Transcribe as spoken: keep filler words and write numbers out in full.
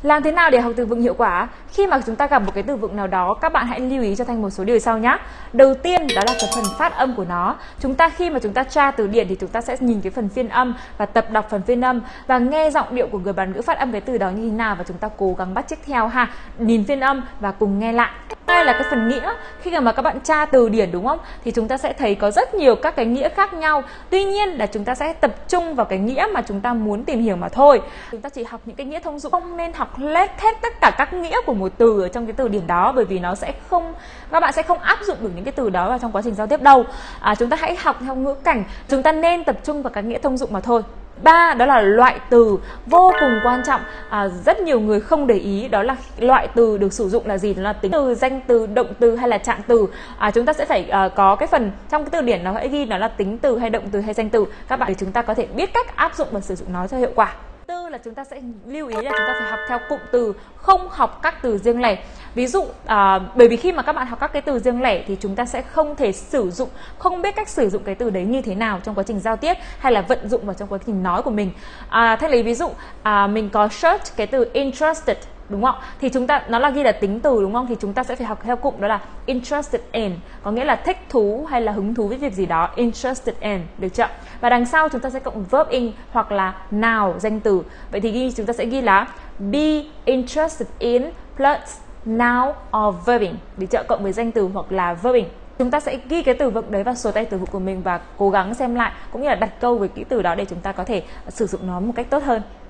Làm thế nào để học từ vựng hiệu quả? Khi mà chúng ta gặp một cái từ vựng nào đó, các bạn hãy lưu ý cho Thanh một số điều sau nhé. Đầu tiên đó là cái phần phát âm của nó. Chúng ta khi mà chúng ta tra từ điển thì chúng ta sẽ nhìn cái phần phiên âm và tập đọc phần phiên âm và nghe giọng điệu của người bản ngữ phát âm cái từ đó như thế nào và chúng ta cố gắng bắt chước theo ha. Nhìn phiên âm và cùng nghe lại. Hai là cái phần nghĩa. Khi mà các bạn tra từ điển đúng không? Thì chúng ta sẽ thấy có rất nhiều các cái nghĩa khác nhau. Tuy nhiên là chúng ta sẽ tập trung vào cái nghĩa mà chúng ta muốn tìm hiểu mà thôi. Chúng ta chỉ học những cái nghĩa thông dụng, không nên học hết hết tất cả các nghĩa của một từ ở trong cái từ điển đó, bởi vì nó sẽ không, các bạn sẽ không áp dụng được những cái từ đó vào trong quá trình giao tiếp đâu. À, chúng ta hãy học theo ngữ cảnh, chúng ta nên tập trung vào các nghĩa thông dụng mà thôi. Ba, đó là loại từ, vô cùng quan trọng. À, rất nhiều người không để ý đó là loại từ được sử dụng là gì, đó là tính từ, danh từ, động từ hay là trạng từ. À, chúng ta sẽ phải uh, có cái phần trong cái từ điển nó hãy ghi nó là tính từ hay động từ hay danh từ các bạn, để chúng ta có thể biết cách áp dụng và sử dụng nó cho hiệu quả. Tư là chúng ta sẽ lưu ý là chúng ta phải học theo cụm từ, không học các từ riêng lẻ. Ví dụ à, bởi vì khi mà các bạn học các cái từ riêng lẻ thì chúng ta sẽ không thể sử dụng, không biết cách sử dụng cái từ đấy như thế nào trong quá trình giao tiếp hay là vận dụng vào trong quá trình nói của mình. À, thế lấy ví dụ à, mình có search cái từ interested đúng không? Thì chúng ta, nó là ghi là tính từ đúng không? Thì chúng ta sẽ phải học theo cụm đó là interested in, có nghĩa là thích thú hay là hứng thú với việc gì đó, interested in, được chưa? Và đằng sau chúng ta sẽ cộng verb in hoặc là now, danh từ. Vậy thì ghi, chúng ta sẽ ghi là be interested in plus now or verbing, được chưa? Cộng với danh từ hoặc là verbing. Chúng ta sẽ ghi cái từ vựng đấy vào sổ tay từ vựng của mình và cố gắng xem lại cũng như là đặt câu với kỹ từ đó để chúng ta có thể sử dụng nó một cách tốt hơn.